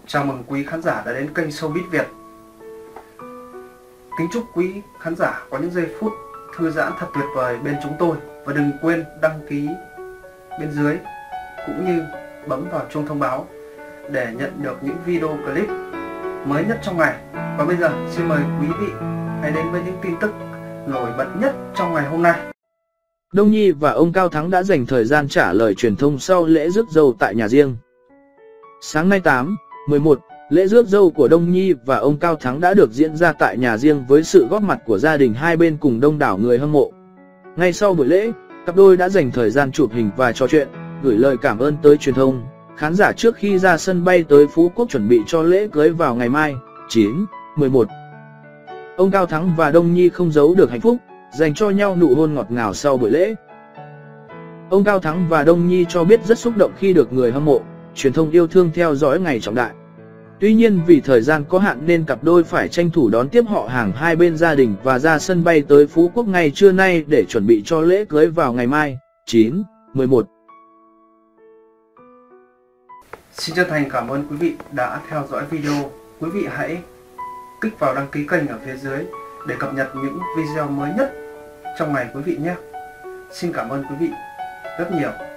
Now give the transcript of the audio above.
Chào mừng quý khán giả đã đến kênh Showbiz Việt. Kính chúc quý khán giả có những giây phút thư giãn thật tuyệt vời bên chúng tôi. Và đừng quên đăng ký bên dưới cũng như bấm vào chuông thông báo để nhận được những video clip mới nhất trong ngày. Và bây giờ xin mời quý vị hãy đến với những tin tức nổi bật nhất trong ngày hôm nay. Đông Nhi và ông Cao Thắng đã dành thời gian trả lời truyền thông sau lễ rước dâu tại nhà riêng. Sáng nay 8/11, lễ rước dâu của Đông Nhi và ông Cao Thắng đã được diễn ra tại nhà riêng với sự góp mặt của gia đình hai bên cùng đông đảo người hâm mộ. Ngay sau buổi lễ, cặp đôi đã dành thời gian chụp hình và trò chuyện, gửi lời cảm ơn tới truyền thông, khán giả trước khi ra sân bay tới Phú Quốc chuẩn bị cho lễ cưới vào ngày mai, 9/11. Ông Cao Thắng và Đông Nhi không giấu được hạnh phúc, dành cho nhau nụ hôn ngọt ngào sau buổi lễ. Ông Cao Thắng và Đông Nhi cho biết rất xúc động khi được người hâm mộ, truyền thông yêu thương theo dõi ngày trọng đại. Tuy nhiên vì thời gian có hạn nên cặp đôi phải tranh thủ đón tiếp họ hàng hai bên gia đình và ra sân bay tới Phú Quốc ngay trưa nay để chuẩn bị cho lễ cưới vào ngày mai, 9/11. Xin chân thành cảm ơn quý vị đã theo dõi video. Quý vị hãy kích vào đăng ký kênh ở phía dưới để cập nhật những video mới nhất trong ngày quý vị nhé. Xin cảm ơn quý vị rất nhiều.